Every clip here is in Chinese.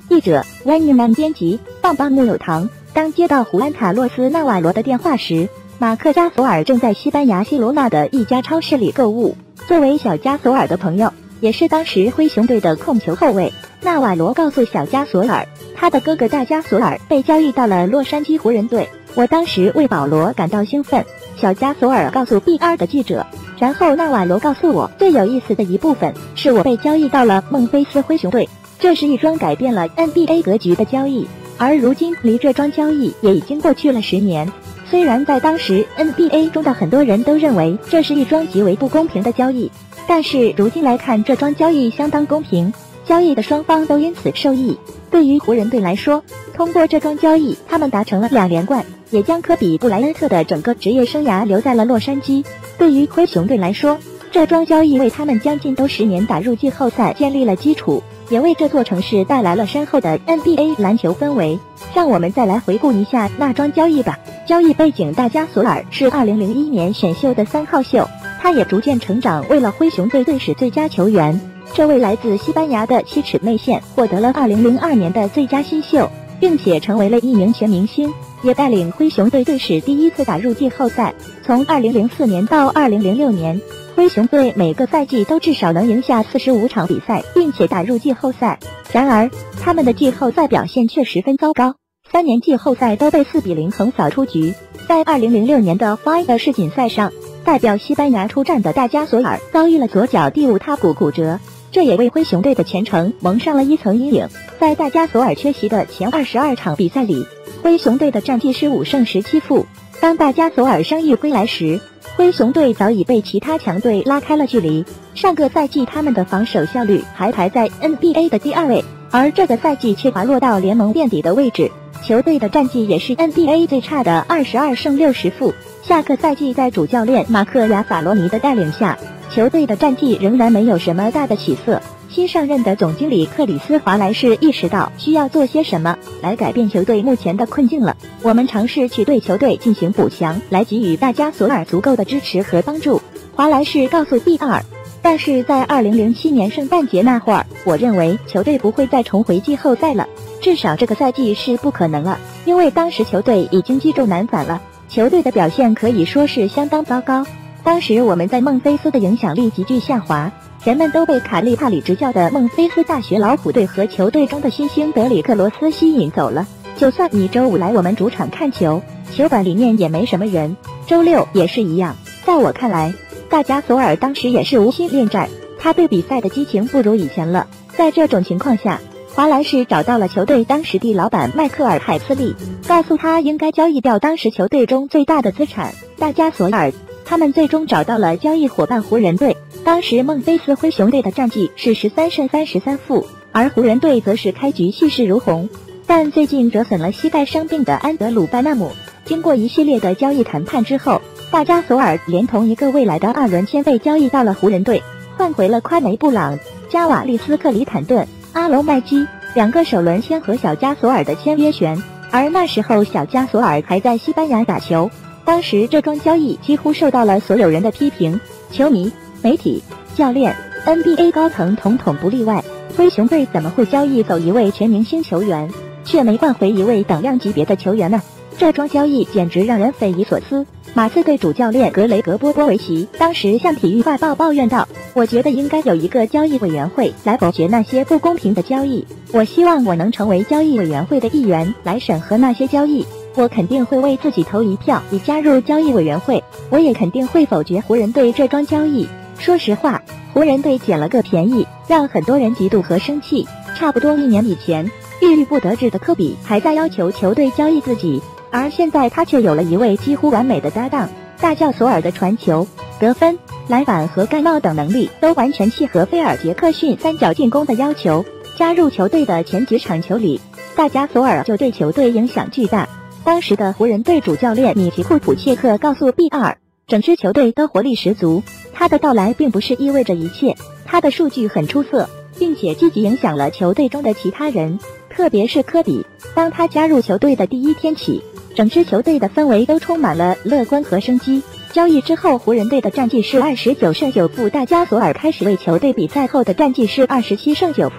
记者温尼曼编辑棒棒木有糖。当接到胡安·卡洛斯·纳瓦罗的电话时，马克·加索尔正在西班牙西罗纳的一家超市里购物。作为小加索尔的朋友，也是当时灰熊队的控球后卫，纳瓦罗告诉小加索尔，他的哥哥大加索尔被交易到了洛杉矶湖人队。我当时为保罗感到兴奋，小加索尔告诉 B2 的记者。然后纳瓦罗告诉我，最有意思的一部分是我被交易到了孟菲斯灰熊队，这是一桩改变了 NBA 格局的交易。而如今离这桩交易也已经过去了10年，虽然在当时 NBA 中的很多人都认为这是一桩极为不公平的交易，但是如今来看，这桩交易相当公平，交易的双方都因此受益。对于湖人队来说，通过这桩交易，他们达成了2连冠，也将科比·布莱恩特的整个职业生涯留在了洛杉矶。对于灰熊队来说，这桩交易为他们将近10年打入季后赛建立了基础，也为这座城市带来了深厚的 NBA 篮球氛围。让我们再来回顾一下那桩交易吧。交易背景：大加索尔是2001年选秀的3号秀，他也逐渐成长为了灰熊队队史最佳球员。这位来自西班牙的7尺内线获得了2002年的最佳新秀，并且成为了一名全明星，也带领灰熊队队史第1次打入季后赛。从2004年到2006年，灰熊队每个赛季都至少能赢下45场比赛，并且打入季后赛。然而，他们的季后赛表现却十分糟糕，3年季后赛都被4比0横扫出局。在2006年的花艺世锦赛上，代表西班牙出战的大加索尔遭遇了左脚第5踏骨骨折，这也为灰熊队的前程蒙上了一层阴影。在大加索尔缺席的前22场比赛里，灰熊队的战绩是5胜17负。当大加索尔伤愈归来时，灰熊队早已被其他强队拉开了距离。上个赛季他们的防守效率还排在 NBA 的第2位，而这个赛季却滑落到联盟垫底的位置。球队的战绩也是 NBA 最差的22胜60负。下个赛季在主教练马克·亚法罗尼的带领下，球队的战绩仍然没有什么大的起色。新上任的总经理克里斯·华莱士意识到需要做些什么来改变球队目前的困境了。我们尝试去对球队进行补强，来给予大加索尔足够的支持和帮助，华莱士告诉 B2。但是在2007年圣诞节那会儿，我认为球队不会再重回季后赛了，至少这个赛季是不可能了，因为当时球队已经积重难返了，球队的表现可以说是相当糟糕。当时我们在孟菲斯的影响力急剧下滑，人们都被卡利帕里执教的孟菲斯大学老虎队和球队中的新星德里克罗斯吸引走了。就算你周5来我们主场看球，球馆里面也没什么人，周6也是一样。在我看来，大加索尔当时也是无心恋战，他对比赛的激情不如以前了。在这种情况下，华莱士找到了球队当时的老板迈克尔·海斯利，告诉他应该交易掉当时球队中最大的资产大加索尔。他们最终找到了交易伙伴湖人队。当时孟菲斯灰熊队的战绩是13胜33负，而湖人队则是开局气势如虹。但最近折损了膝盖伤病的安德鲁·班纳姆，经过一系列的交易谈判之后，大加索尔连同一个未来的2轮签被交易到了湖人队，换回了夸梅·布朗、加瓦利斯·克里坦顿、阿隆·麦基2个首轮签和小加索尔的签约权。而那时候小加索尔还在西班牙打球。当时这桩交易几乎受到了所有人的批评，球迷、媒体、教练、NBA 高层统统不例外。灰熊队怎么会交易走一位全明星球员，却没换回一位等量级别的球员呢？这桩交易简直让人匪夷所思。马刺队主教练格雷格·波波维奇当时向体育快报抱怨道，我觉得应该有一个交易委员会来否决那些不公平的交易，我希望我能成为交易委员会的一员来审核那些交易，我肯定会为自己投一票以加入交易委员会，我也肯定会否决湖人队这桩交易。说实话，湖人队捡了个便宜，让很多人嫉妒和生气。差不多1年以前，郁郁不得志的科比还在要求球队交易自己，而现在他却有了一位几乎完美的搭档。大教索尔的传球、得分、篮板和盖帽等能力都完全契合菲尔杰克逊三角进攻的要求。加入球队的前几场球里，大加索尔就对球队影响巨大。当时的湖人队主教练米奇库普切克告诉 B2， 整支球队都活力十足，他的到来并不是意味着一切，他的数据很出色，并且积极影响了球队中的其他人，特别是科比。当他加入球队的第1天起，整支球队的氛围都充满了乐观和生机。交易之后，湖人队的战绩是29胜9负，大加索尔开始为球队比赛后的战绩是27胜9负。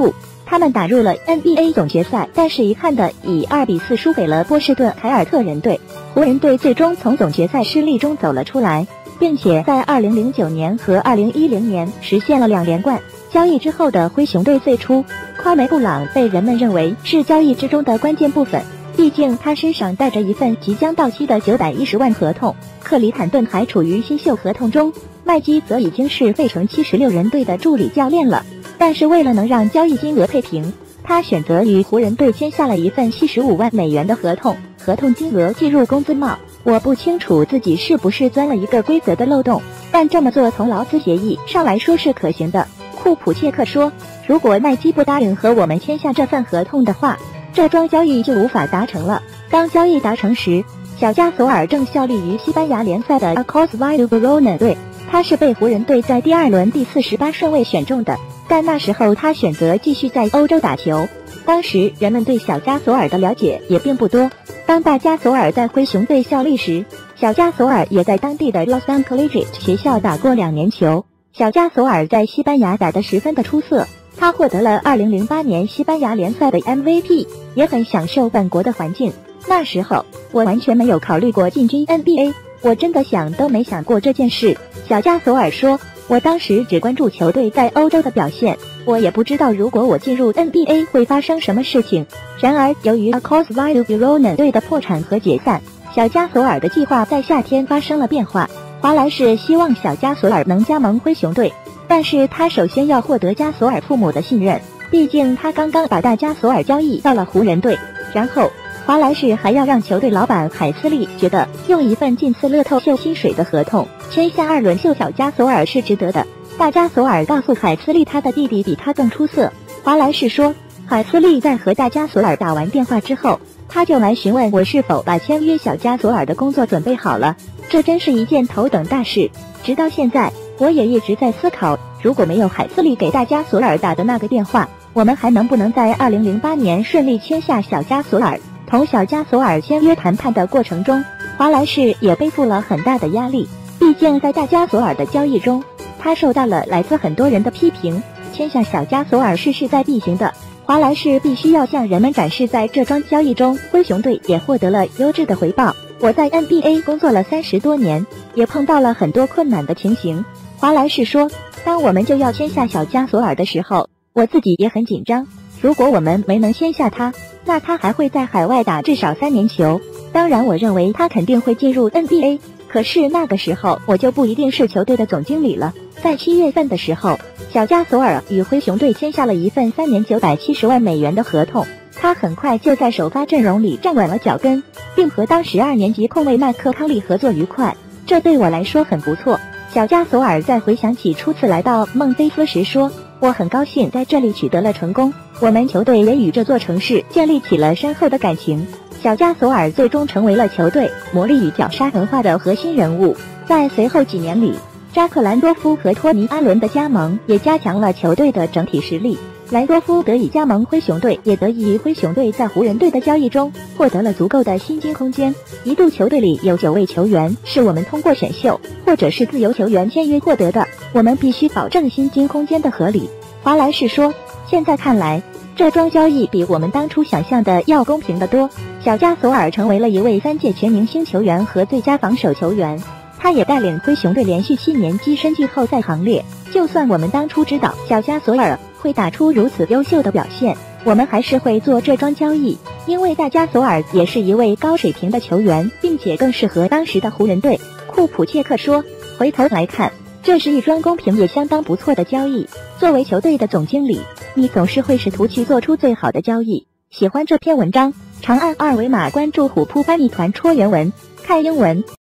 他们打入了 NBA 总决赛，但是遗憾的以2-4输给了波士顿凯尔特人队。湖人队最终从总决赛失利中走了出来，并且在2009年和2010年实现了2连冠。交易之后的灰熊队最初，夸梅布朗被人们认为是交易之中的关键部分，毕竟他身上带着一份即将到期的910万合同。克里坦顿还处于新秀合同中，麦基则已经是费城76人队的助理教练了。但是为了能让交易金额配平，他选择与湖人队签下了一份75万美元的合同，合同金额计入工资帽。我不清楚自己是不是钻了一个规则的漏洞，但这么做从劳资协议上来说是可行的。库普切克说，如果麦基不答应和我们签下这份合同的话，这桩交易就无法达成了。当交易达成时，小加索尔正效力于西班牙联赛的 Athletic Verona 队，他是被湖人队在第2轮第48顺位选中的，但那时候他选择继续在欧洲打球。当时人们对小加索尔的了解也并不多。当大加索尔在灰熊队效力时，小加索尔也在当地的 Los Angeles Collegiate 学校打过2年球。小加索尔在西班牙打得十分的出色，他获得了2008年西班牙联赛的 MVP， 也很享受本国的环境。那时候我完全没有考虑过进军 NBA， 我真的想都没想过这件事。小加索尔说，我当时只关注球队在欧洲的表现，我也不知道如果我进入 NBA 会发生什么事情。然而由于 Athletic Verona 队的破产和解散，小加索尔的计划在夏天发生了变化。华莱士希望小加索尔能加盟灰熊队，但是他首先要获得加索尔父母的信任，毕竟他刚刚把大加索尔交易到了湖人队。然后华莱士还要让球队老板海斯利觉得用一份近似乐透秀薪水的合同签下2轮秀小加索尔是值得的。大加索尔告诉海斯利他的弟弟比他更出色。华莱士说，海斯利在和大加索尔打完电话之后，他就来询问我是否把签约小加索尔的工作准备好了。这真是一件头等大事。直到现在，我也一直在思考，如果没有海斯利给大加索尔打的那个电话，我们还能不能在2008年顺利签下小加索尔。同小加索尔签约谈判的过程中，华莱士也背负了很大的压力，毕竟在大加索尔的交易中，他受到了来自很多人的批评。签下小加索尔是势在必行的，华莱士必须要向人们展示，在这桩交易中，灰熊队也获得了优质的回报。我在 NBA 工作了30多年，也碰到了很多困难的情形。华莱士说，当我们就要签下小加索尔的时候，我自己也很紧张。如果我们没能签下他，那他还会在海外打至少3年球。当然我认为他肯定会进入 NBA， 可是那个时候我就不一定是球队的总经理了。在7月份的时候，小加索尔与灰熊队签下了一份3年970万美元的合同，他很快就在首发阵容里站稳了脚跟，并和当时2年级控卫麦克康利合作愉快，这对我来说很不错。小加索尔在回想起初次来到孟菲斯时说，我很高兴在这里取得了成功，我们球队也与这座城市建立起了深厚的感情。小加索尔最终成为了球队魔力与绞杀文化的核心人物。在随后几年里，扎克兰多夫和托尼阿伦的加盟也加强了球队的整体实力。兰多夫得以加盟灰熊队，也得益于灰熊队在湖人队的交易中获得了足够的薪金空间。一度球队里有9位球员是我们通过选秀或者是自由球员签约获得的，我们必须保证薪金空间的合理。华莱士说，现在看来，这桩交易比我们当初想象的要公平得多。小加索尔成为了一位3届全明星球员和最佳防守球员，他也带领灰熊队连续7年跻身季后赛行列。就算我们当初知道小加索尔会打出如此优秀的表现，我们还是会做这桩交易，因为大加索尔也是一位高水平的球员，并且更适合当时的湖人队。库普切克说，回头来看，这是一桩公平也相当不错的交易。作为球队的总经理，你总是会试图去做出最好的交易。喜欢这篇文章，长按2维码关注虎扑翻译团戳原文，看英文。